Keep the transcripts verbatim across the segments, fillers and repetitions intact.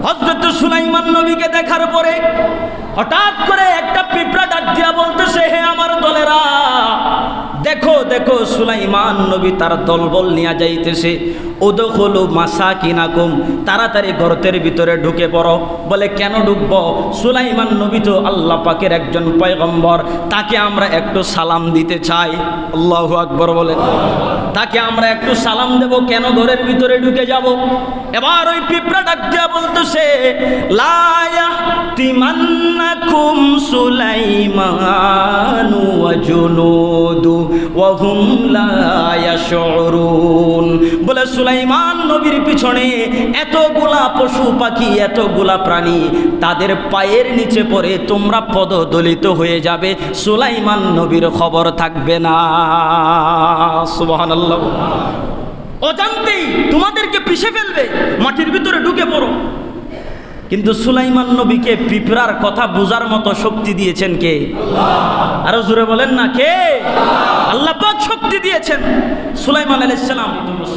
হযরত সুলাইমান নবীকে দেখার পরে হঠাৎ করে একটা পিঁপড়া ডাক দিয়া বলতেছে, হে আমার দলেরা, দেখো দেখো সুলাইমান নবী তার দলবল নিয়ে যাইতেছে। উদখুলু মাসাকিনাকুম, তাড়াতাড়ি গর্তের ভিতরে ঢুকে পড়ো। বলে কেন ঢুকব? সুলাইমান নবী তো আল্লাহ পাকের একজন পয়গম্বর, তাকে আমরা একটু সালাম দিতে চাই। আল্লাহু আকবার বলেন। তাকে আমরা একটু সালাম দেব, কেন ঘরের ভিতরে ঢুকে যাব? এবার ওই পিঁপড়া ডাক দিয়া বলতেছে, লা ইয়াহতিমান্নাকুম সুলাইমানু ওয়া জুনুদু ওয়া হুম লা ইয়াশউরুন। বলে সুলাইমান নবীর পিছনে এতগুলা পশু পাখি, এতগুলা প্রাণী, তাদের পায়ের নিচে পড়ে তোমরা পদদলিত হয়ে যাবে, সুলাইমান নবীর খবর থাকবে না। সুবহানাল্লাহ। অজান্তেই তোমাদেরকে পিষে ফেলবে, মাটির ভিতরে ঢুকে পড়ো। কিন্তু সুলাইমান নবীকে পিঁপড়ার কথা বোঝার মতো শক্তি দিয়েছেন কে? আরো জোরে বলেন না, কে? আল্লাহ পাক শক্তি দিয়েছেন সুলাইমান আলাইহিস সালাম।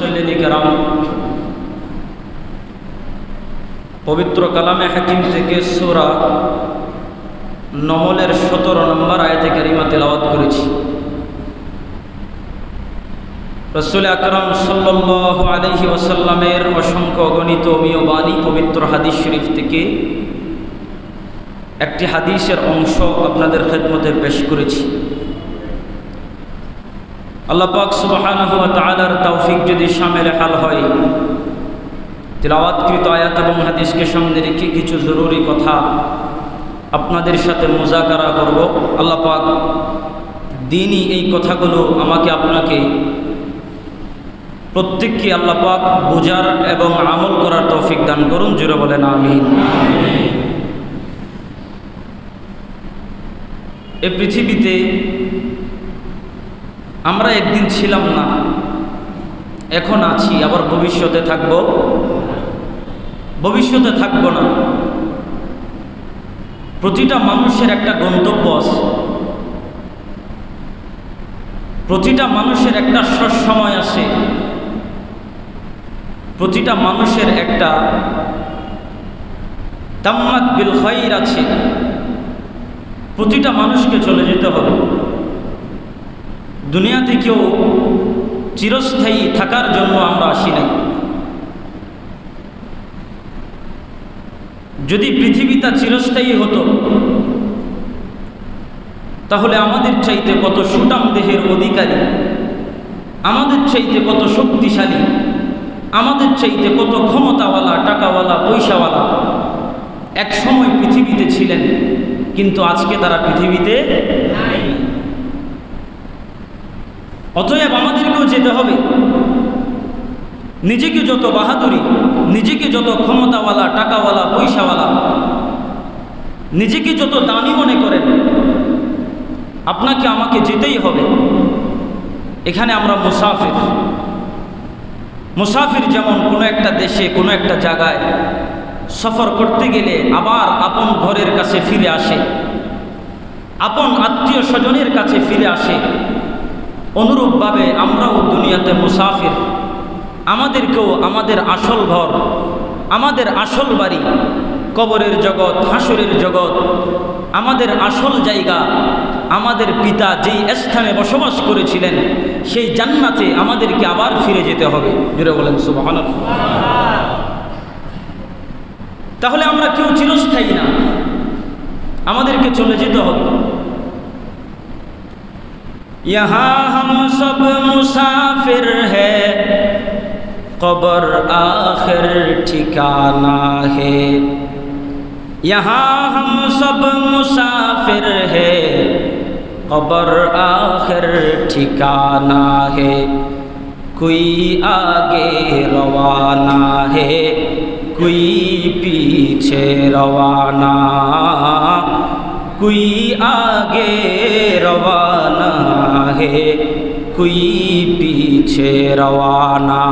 পবিত্র কালামে হাকিম থেকে সূরা নমলের সতেরো নম্বর আয়াতে কারিমা তেলাওয়াত করেছি। রাসূল আকরাম সাল্লাল্লাহু আলাইহি ওয়াসাল্লামের অসংখ্য অগণিত অমীয় বাণী পবিত্র হাদিস শরীফ থেকে একটি হাদিসের অংশ আপনাদের খেদমতে পেশ করেছি। আল্লাহ পাক সুবহানাহু ওয়া তাআলার তৌফিক যদি শামিলে হাল হয়, তিলাওয়াতকৃত আয়াত এবং হাদিসকে সামনে রেখে কিছু জরুরি কথা আপনাদের সাথে মুযাকারা করব। আল্লাহ পাক দ্বীনি এই কথাগুলো আমাকে আপনাকে প্রত্যেককে আল্লাহ পাক বুঝার এবং আমল করার তৌফিক দান করুন। জোরে বলেন আমিন। এই পৃথিবীতে আমরা একদিন ছিলাম না, এখন আছি, আবার ভবিষ্যতে থাকব, ভবিষ্যতে থাকব না। প্রতিটা মানুষের একটা গন্তব্য আছে, প্রতিটা মানুষের একটা সময় আসে, প্রতিটা মানুষের একটা তাম্মাত বিল খাইর আছে। প্রতিটা মানুষকে চলে যেতে হবে। দুনিয়াতে কেউ চিরস্থায়ী থাকার জন্য আমরা আসি নাই। যদি পৃথিবীটা চিরস্থায়ী হতো, তাহলে আমাদের চাইতে কত সুঠাম দেহের অধিকারী, আমাদের চাইতে কত শক্তিশালী, আমাদের চাইতে কত ক্ষমতাওয়ালা, টাকাওয়ালা, পয়সাওয়ালা এক সময় পৃথিবীতে ছিলেন, কিন্তু আজকে তারা পৃথিবীতে নাই। অতএব আমাদেরকেও যেতে হবে। নিজেকে যত বাহাদুরি, নিজেকে যত ক্ষমতাওয়ালা, টাকাওয়ালা, পয়সাওয়ালা, নিজেকে যত দামি মনে করেন, আপনাকে আমাকে যেতেই হবে। এখানে আমরা মুসাফির। মুসাফির যেমন কোনো একটা দেশে, কোনো একটা জায়গায় সফর করতে গেলে আবার আপন ঘরের কাছে ফিরে আসে, আপন আত্মীয় স্বজনের কাছে ফিরে আসে, অনুরূপভাবে আমরাও দুনিয়াতে মুসাফির। আমাদেরকেও আমাদের আসল ঘর, আমাদের আসল বাড়ি, কবরের জগৎ, হাসরের জগৎ, আমাদের আসল জায়গা, আমাদের পিতা যেই স্থানে বসবাস করেছিলেন সেই জান্নাতে আমাদেরকে আবার ফিরে যেতে হবে। জোরে বলেন সুবহানাল্লাহ। তাহলে আমরা কেউ চিরস্থায়ী না, আমাদেরকে চলে যেতে হবে। ইহা হাম সব মুসাফির হ্যায়, কবর আখির ঠিকানা है। यहाँ हम सब मुसाफिर है, कब्र आखिर ठिकाना है। कोई आगे रवाना है, कोई पीछे रवाना, कोई आगे रवाना है, कोई पीछे रवाना।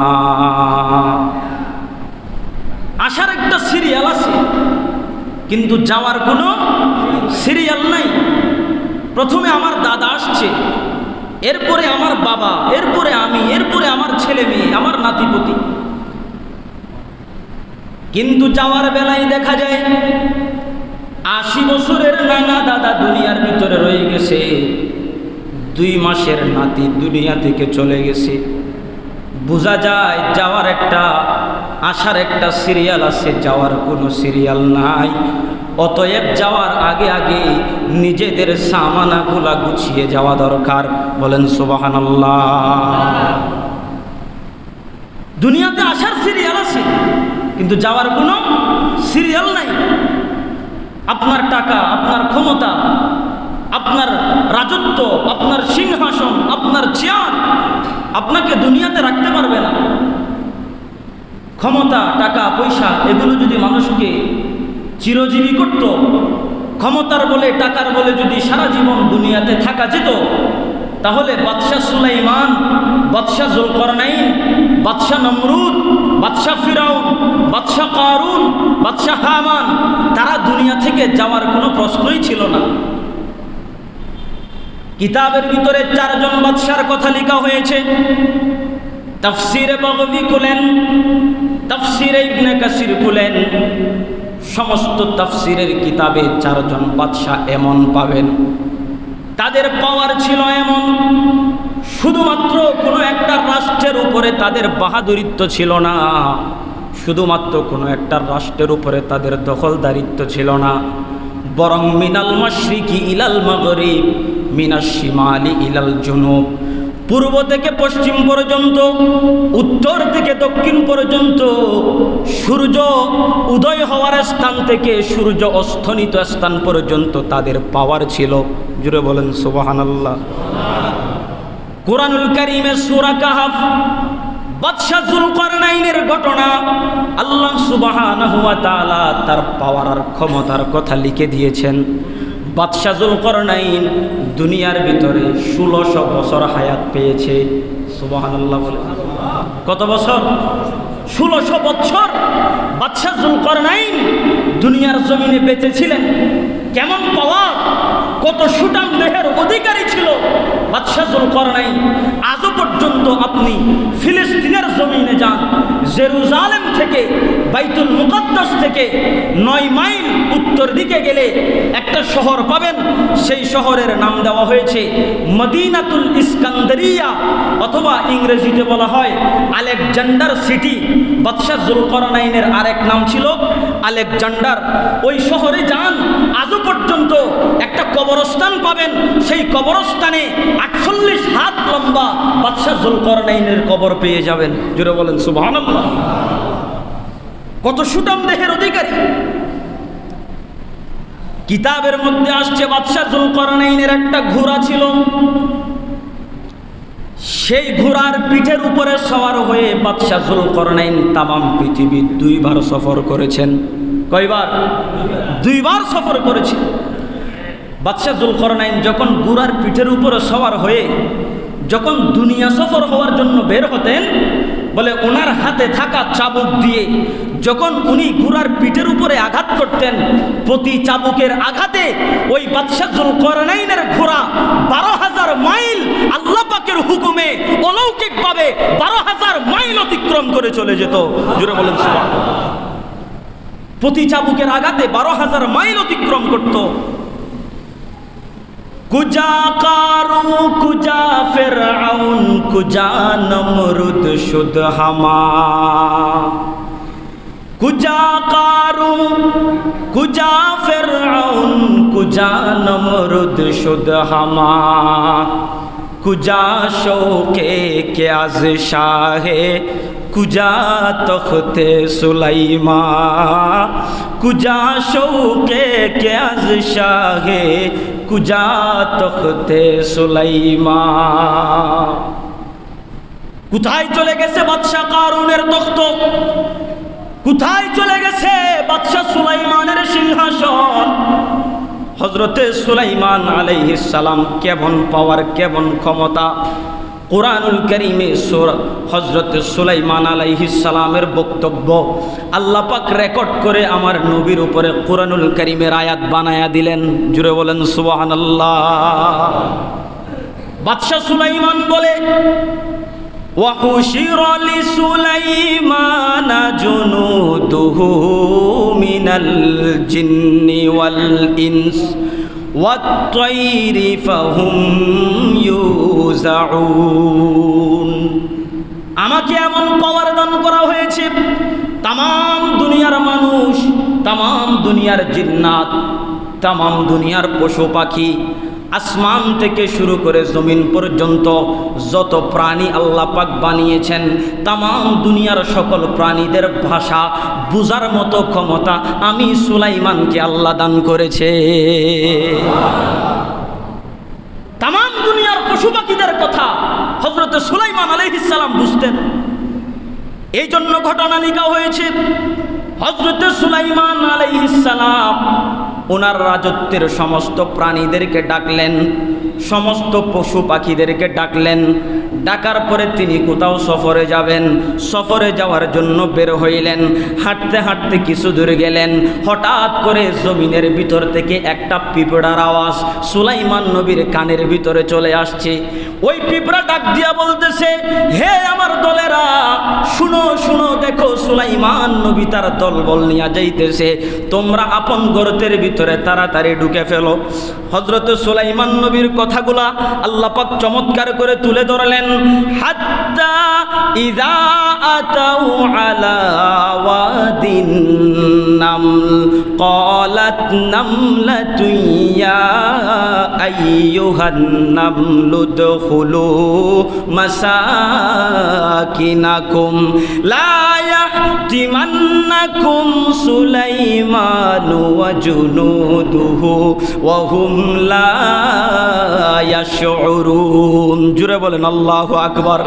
আসার একটা সিরিয়াল আছে, কিন্তু যাওয়ার কোনো সিরিয়াল নাই। প্রথমে আমার দাদা আসছে, এরপরে আমার বাবা, এরপরে আমি, এরপরে আমার ছেলে মেয়ে, আমার নাতিপুতি। কিন্তু যাওয়ার বেলায় দেখা যায় আশি বছরের নানা দাদা দুনিয়ার ভিতরে রয়ে গেছে, দুই মাসের নাতি দুনিয়া থেকে চলে গেছে। বোঝা যায় যাওয়ার একটা আসার একটা সিরিয়াল আছে, যাওয়ার কোনো সিরিয়াল নাই। অতএব যাওয়ার আগে আগে নিজেদের সামানাগুলা গুছিয়ে যাওয়া দরকার। বলেন সুবহানাল্লাহ। দুনিয়াতে আসার সিরিয়াল আছে কিন্তু যাওয়ার কোনো সিরিয়াল নাই। আপনার টাকা, আপনার ক্ষমতা, আপনার রাজত্ব, আপনার সিংহাসন, আপনার চেয়ার আপনাকে দুনিয়াতে রাখতে পারবে না। ক্ষমতা, টাকা, পয়সা এগুলো যদি মানুষকে চিরজীবী করত, ক্ষমতার বলে টাকার বলে যদি সারা জীবন দুনিয়াতে থাকা যেত, তাহলে বাদশাহ সুলাইমান, বাদশাহ জুলকারনাইন, বাদশাহ নমরুদ, বাদশাহ ফিরাউন, বাদশাহ কারুন, বাদশাহ হামান তারা দুনিয়া থেকে যাওয়ার কোনো প্রশ্নই ছিল না। কিতাবের ভিতরে চারজন বাদশার কথা লেখা হয়েছে। তাফসিরে বাগবী খুলেন, তাফসিরে ইবনে কাসির খুলেন, সমস্ত তাফসিরের কিতাবে চারজন বাদশা এমন পাবেন, তাদের পাওয়ার ছিল এমন, শুধুমাত্র কোনো একটা রাষ্ট্রের উপরে তাদের বাহাদুরিত্ব ছিল না, শুধুমাত্র কোনো একটা রাষ্ট্রের উপরে তাদের দখলদারিত্ব ছিল না, বরং মিনাল মাশরিকি ইলাল মাগরিব, মিনাশ শিমালি ইলাল জুনুব, পূর্ব থেকে পশ্চিম পর্যন্ত, উত্তর থেকে দক্ষিণ পর্যন্ত, সূর্য উদয় হওয়ার স্থান থেকে সূর্য অস্তনিত স্থান পর্যন্ত তাদের পাওয়ার ছিল। জুড়ে বলেন সুবহানাল্লাহ। কুরআনুল কারীমে সূরা কাহফ বাদশাহ জুলকারনাইনের ঘটনা আল্লাহ সুবহানাহু ওয়া তাআলা তার পাওয়ার আর ক্ষমতার কথা লিখে দিয়েছেন। বাদশাহ জুলকারনাইন দুনিয়ার ভিতরে ষোলোশো বছর হায়াত পেয়েছে। সুবহানাল্লাহ বলে। কত বছর? ষোলোশো বছর বাদশাহ জুলকারনাইন দুনিয়ার জমিনে বেঁচে ছিলেন। কেমন পাওয়ার, কত সুঠাম দেহের অধিকারী ছিল বাদশাহ জুলকারনাইন। আজও পর্যন্ত আপনি ফিলিস্তিনের জমিনে যান, জেরুজালেম থেকে, বাইতুল মুকাদ্দাস থেকে নয় মাইল উত্তর দিকে গেলে একটা শহর পাবেন, সেই শহরের নাম দেওয়া হয়েছে মদিনাতুল ইস্কান্দারিয়া, অথবা ইংরেজিতে বলা হয় আলেকজান্ডার সিটি। বাদশাহ জুলকারনাইনের আরেক নাম ছিল আলেকজান্ডার। ওই শহরে যান, আজও পর্যন্ত একটা কবরস্থান পাবেন, সেই কবরস্থানে আটচল্লিশ হাত লম্বা বাদশাহ জুলকারনাইনের কবর পেয়ে যাবেন। জুড়ে বলেন সুবহানাল্লাহ। কত সুঠাম দেহের অধিকারী। কিতাবের মধ্যে আসছে বাদশাহ জুলকারনাইনের একটা ঘোড়া ছিল, সেই ঘোড়ার পিঠের উপরে সওয়ার হয়ে বাদশাহ জুলকারনাইন তামাম পৃথিবী দুইবার সফর করেছেন। কয়বার? দুইবার সফর করেছেন। বাদশাহ জুলকারনাইন যখন ঘোড়ার পিঠের উপরে সওয়ার হয়ে যখন দুনিয়া সফর হওয়ার জন্য বের হতেন, বলে ওনার হাতে থাকা চাবুক দিয়ে যখন উনি ঘোড়ার পিঠের উপরে আঘাত করতেন, প্রতি চাবুকের আঘাতে ওই বাদশাহ জুলকারনাইনের ঘোড়া বারো হাজার মাইল আল্লাহ পাকের হুকুমে অলৌকিকভাবে বারো হাজার মাইল অতিক্রম করে চলে যেত। জুড়ে বলেন সুবহানাল্লাহ। প্রতি চাবুকের আঘাতে বারো হাজার মাইল অতিক্রম করত। কুজা কারু কুজা ফিরআউন কুজা নমরুদ শুদ হামা, কুজা কারু কুজা ফিরআউন কুজা নমরুদ শুদ হামা, কুজা শৌকে কে আজ শাহে কুজা তখতে সুলাইমা, কুজা শৌকে কে আজ শাহে কুজা তখতে সুলাইমা। কোথায় চলে গেছে বাদশাহ কারুনের তখ্ত? কোথায় চলে গেছে বাদশাহ সুলাইমানের সিংহাসন? হযরতে সুলাইমান আলাইহিস সালাম কেমন পাওয়ার, কেমন ক্ষমতা! কুরআনুল কারীমে সূরা হযরত সুলাইমান আলাইহিস সালামের বক্তব্য আল্লাহ পাক রেকর্ড করে আমার নবীর উপরে কুরআনুল কারীমের আয়াত বানায়া দিলেন। জুড়ে বলেন সুবহানাল্লাহ। বাদশা সুলাইমান বলে, وحشر لسليمان جنوده من الجن والإنس والطير فهم يوزعون আমাকে এমন পাওয়ার দান করা হয়েছে তাম দুনিয়ার মানুষ, তাম দুনিয়ার জিন্নাত, তাম দুনিয়ার পশু পাখি, আসমান থেকে শুরু করে জমিন পর্যন্ত যত প্রাণী আল্লাহ পাক বানিয়েছেন তাম দুনিয়ার সকল প্রাণীদের ভাষা বুঝার মতো ক্ষমতা আমি সুলাইমানকে আল্লাহ দান করেছে। তাম দুনিয়ার পশু পাখিদের কথা হযরত সুলাইমান আলাইহিস সালাম বুঝতেন। এই জন্য ঘটনা লিখা হয়েছে হযরত সুলাইমান আলাইহিস সালাম ওনার রাজত্বের সমস্ত প্রাণীদেরকে ডাকলেন, সমস্ত পশু পাখিদেরকে ডাকলেন। ডাকার পরে তিনি কোথাও সফরে যাবেন, সফরে যাওয়ার জন্য বের হইলেন। হাঁটতে হাঁটতে কিছু দূর গেলেন, হঠাৎ করে জমিনের ভিতর থেকে একটা পিঁপড়ার আওয়াজ সুলাইমান নবীর কানের ভিতরে চলে আসছে। ওই পিঁপড়া ডাক দিয়া বলতেছে, হে আমার দলেরা, শুনো শুনো, দেখো সুলাইমান নবী তার দলবল নিয়ে যাইতেছে, তোমরা আপন গর্তের ভিতরে তাড়াতাড়ি ঢুকে ফেলো। হযরত সুলাইমান নবীর কথাগুলা আল্লাহ পাক চমৎকার করে তুলে ধরলেন। হাত্তা ইযা আতাউ আলা ওয়াদিন নামল ক্বালাত নামলাতু ইয়া আইয়ুহান নামলু দুখুলু মাসাকিনাকুম লা ইয়াহতিমান্নাকুম সুলাইমানু ওয়া জুনুদুহু ওয়া হুম লা ইয়াশউরুন। জুরে বলেন আল্লাহু আকবার।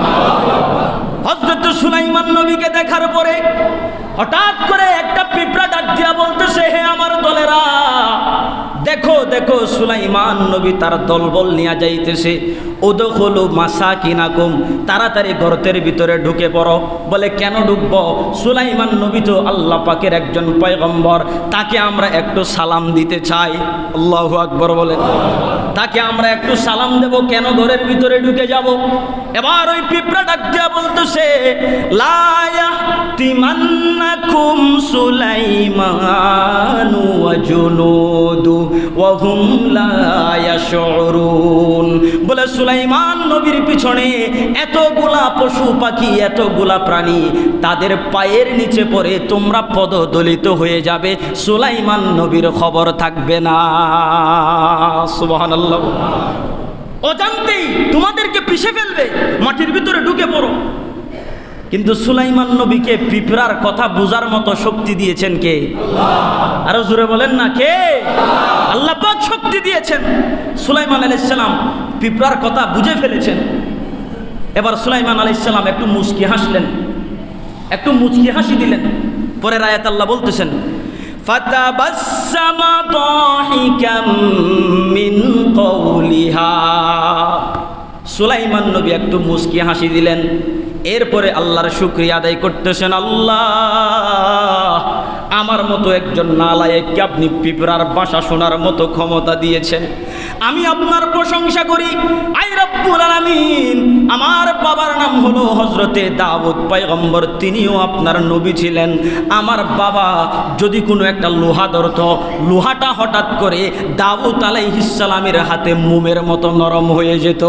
হযরত সুলাইমান নবীকে দেখার পরে হঠাৎ করে একটা পিঁপড়া ডাক দিয়া বলতেছে, হে আমার দলেরা, দেখো দেখো সুলাইমান নবী তার দলবল নিয়ে যাইতেছে, উদখুলু মাসাকিনাকুম, তাড়াতাড়ি গর্তের ভিতরে ঢুকে পড়ো। বলে কেন ঢুকবো? সুলাইমান নবী তো আল্লাহ পাকের একজন পয়গম্বর, তাকে আমরা একটু সালাম দিতে চাই। আল্লাহু আকবার বলেন। তাকে আমরা একটু সালাম দেব, কেন ঘরের ভিতরে ঢুকে যাব? এবার ওই পিঁপড়া ডাক দিয়া বলতেছে, লা ইয়াহতিমান্নাকুম সুলাইমানু ওয়া জুনুদু ওয়া হুম লা ইয়াশউরুন। বলে সুলাইমান নবীর পিছনে এতগুলা পশু পাখি, এতগুলা প্রাণী, তাদের পায়ের নিচে পড়ে তোমরা পদদলিত হয়ে যাবে, সুলাইমান নবীর খবর থাকবে না। সুবহানাল্লাহ। অজান্তেই তোমাদেরকে পিষে ফেলবে, মাটির ভিতরে ঢুকে পড়ো। কিন্তু সুলাইমান নবীকে পিঁপড়ার কথা বুঝার মতো শক্তি দিয়েছেন কে? আল্লাহ। আরো জোরে বলেন না, কে? আল্লাহ পাক শক্তি দিয়েছেন। সুলাইমান আলাইহিস সালাম পিঁপড়ার কথা বুঝে ফেলেছেন। এবার সুলাইমান আলাইহিস সালাম একটু মুচকি হাসলেন, একটু মুচকি হাসি দিলেন। পরের আয়াত আল্লাহ বলতেছেন, ফাতাবাসসামা দাহিকাম মিন কওলিহা। সুলাইমান নবী একটু মুচকি হাসি দিলেন। এরপরে আল্লাহর শুকরিয়া আদায় করতেছেন, আল্লাহ আমার মতো একজন নালায়েককে আপনি পিঁপড়ার ভাষা শোনার মতো ক্ষমতা দিয়েছেন, আমি আপনার প্রশংসা করি। আই রব্বুল আলামিন, আমার বাবার নাম হলো হযরতে দাউদ পয়গম্বর, তিনিও আপনার নবী ছিলেন। আমার বাবা যদি কোনো একটা লোহা ধরত, লোহাটা হঠাৎ করে দাউদ আলাইহিস সালামের হাতে মোমের মতো নরম হয়ে যেত।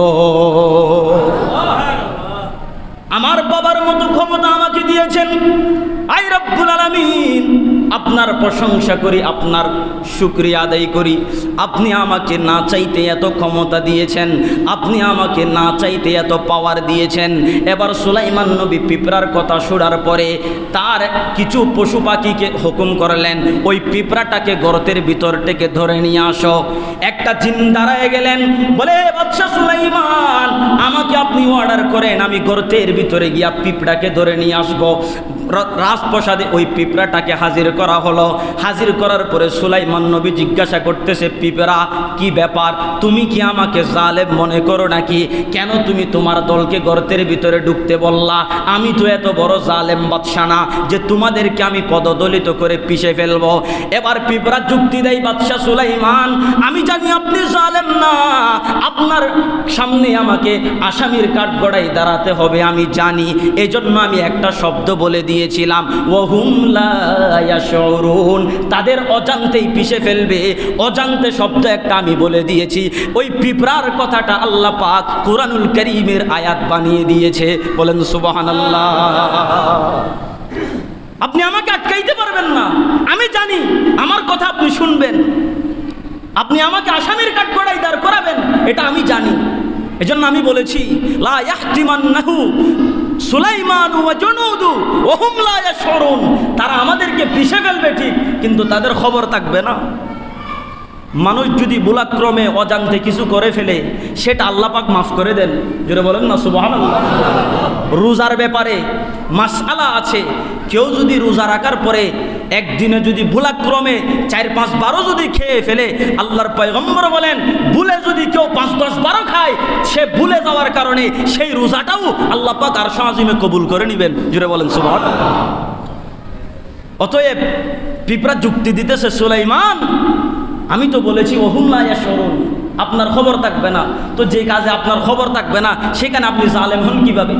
আমার বাবার মতো ক্ষমতা আমাকে দিয়েছেন। আই রব্বুল আলামিন, আপনার প্রশংসা করি, আপনার শুকরিয়া আদায় করি। আপনি আমাকে না চাইতে এত ক্ষমতা দিয়েছেন, আপনি আমাকে না চাইতে এত পাওয়ার দিয়েছেন। এবার সুলাইমান নবী পিঁপড়ার কথা শোনার পরে তার কিছু পশু পাখিকে হুকুম করলেন, ওই পিঁপড়াটাকে গর্তের ভিতর থেকে ধরে নিয়ে আসো। একটা জিন দাঁড়ায় গেলেন, বলে বাদশা সুলাইমান, আমাকে আপনি অর্ডার করেন, আমি গর্তের ভিতরে গিয়া পিঁপড়াকে ধরে নিয়ে আসবো। রাজপ্রাসাদে ওই পিঁপড়াটাকে হাজির করা হলো। হাজির করার পরে সুলাইমান নবী জিজ্ঞাসা করতেছে, পিঁপড়া কি ব্যাপার, তুমি কি আমাকে জালেম মনে করো নাকি? কেন তুমি তোমার দলকে গর্তের ভিতরে ঢুকতে বললা? আমি তো এত বড় জালেম বাদশা না যে তোমাদেরকে আমি পদদলিত করে পিষে ফেলবো। এবার পিঁপড়া যুক্তি দেয়, বাদশা সুলাইমান, আমি জানি আপনি জালেম না, আপনার সামনে আমাকে আসামির কাঠগড়ায় দাঁড়াতে হবে আমি জানি, এজন্য আমি একটা শব্দ বলে দিয়েছিলাম, ওহুম লা ইয়াশউরুন, তাদের অজান্তেই পিষে ফেলবে, অজান্তে শব্দ একটা আমি বলে দিয়েছি। ওই পিঁপড়ার কথাটা আল্লাহ পাক কুরআনুল কারীমের আয়াত বানিয়ে দিয়েছে। বলেন সুবহানাল্লাহ। আপনি আমাকে আটকাইতে পারবেন না, আমি জানি আমার কথা আপনি শুনবেন, আপনি আমাকে আসামির কাঠগড়ায় দাঁড় করাবেন, এটা আমি জানি। এজন্য আমি বলেছি, লা ইয়াহতিমান্নাহু সুলাইমান ওয়া জুনুদু ওয়া হুম লা ইয়াশউরুন, তারা আমাদেরকে পিষে ফেলবে ঠিক, কিন্তু তাদের খবর থাকবে না। মানুষ যদি ভুলাক্রমে অজান্তে কিছু করে ফেলে, সেটা আল্লাহ পাক মাফ করে দেন। জোরে বলেন না সুবহানাল্লাহ। রোজার ব্যাপারে মাসআলা আছে, কেউ যদি রোজা রাখার পরে একদিনে যদি ভুলাক্রমে চার পাঁচ বারো যদি খেয়ে ফেলে, আল্লাহর পয়গম্বর বলেন, ভুলে যদি কেউ পাঁচ দশ বারো খায়, সে ভুলে যাওয়ার কারণে সেই রোজাটাও আল্লাহ পাক আরশ আজিমে কবুল করে নেবেন। জোরে বলেন সুবহানাল্লাহ। অতএব পিঁপড়া যুক্তি দিতেছে, সুলাইমান আমি তো বলেছি ওহুম লা ইয়াশউরুন, আপনার খবর থাকবে না, তো যে কাজে আপনার খবর থাকবে না সেখানে আপনি জালেম হন কিভাবে?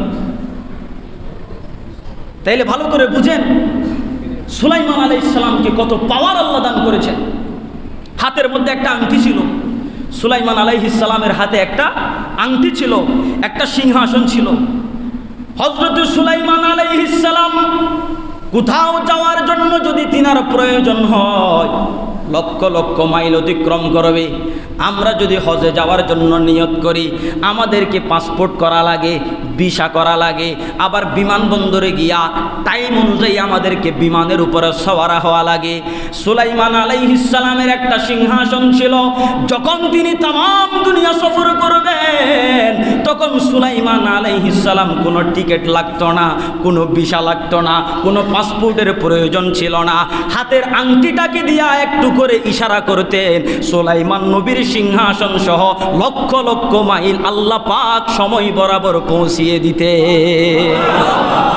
তাইলে ভালো করে বুঝেন সুলাইমান আলাইহিস সালামকে কত পাওয়ার আল্লাহ দান করেছেন। হাতের মধ্যে একটা আংটি ছিল, সুলাইমান আলাইহিস সালামের হাতে একটা আংটি ছিল, একটা সিংহাসন ছিল। হযরত সুলাইমান আলাইহিস সালাম কোথাও যাওয়ার জন্য যদি তিনার প্রয়োজন হয়, লক্ষ লক্ষ মাইল অতিক্রম করবে। আমরা যদি হজে যাওয়ার জন্য নিয়ত করি, আমাদেরকে পাসপোর্ট করা লাগে, ভিসা করা লাগে, আবার বিমানবন্দরে গিয়া টাইম অনুযায়ী আমাদেরকে বিমানের উপরে সওয়ার হওয়া লাগে। সুলাইমান আলাইহিস সালামের একটা সিংহাসন ছিল, যখন তিনি তাম দুনিয়া সফর করবেন, তখন সুলাইমান আলাইহিস সালাম কোনো টিকিট লাগতো না, কোনো ভিসা লাগতো না, কোনো পাসপোর্টের প্রয়োজন ছিল না। হাতের আংটিটাকে দিয়া একটু করে ইশারা করতেন, সুলাইমান নবীর সিংহাসন সহ লক্ষ লক্ষ মাইল আল্লাহ পাক সময় বরাবর পৌঁছিয়ে দিতে।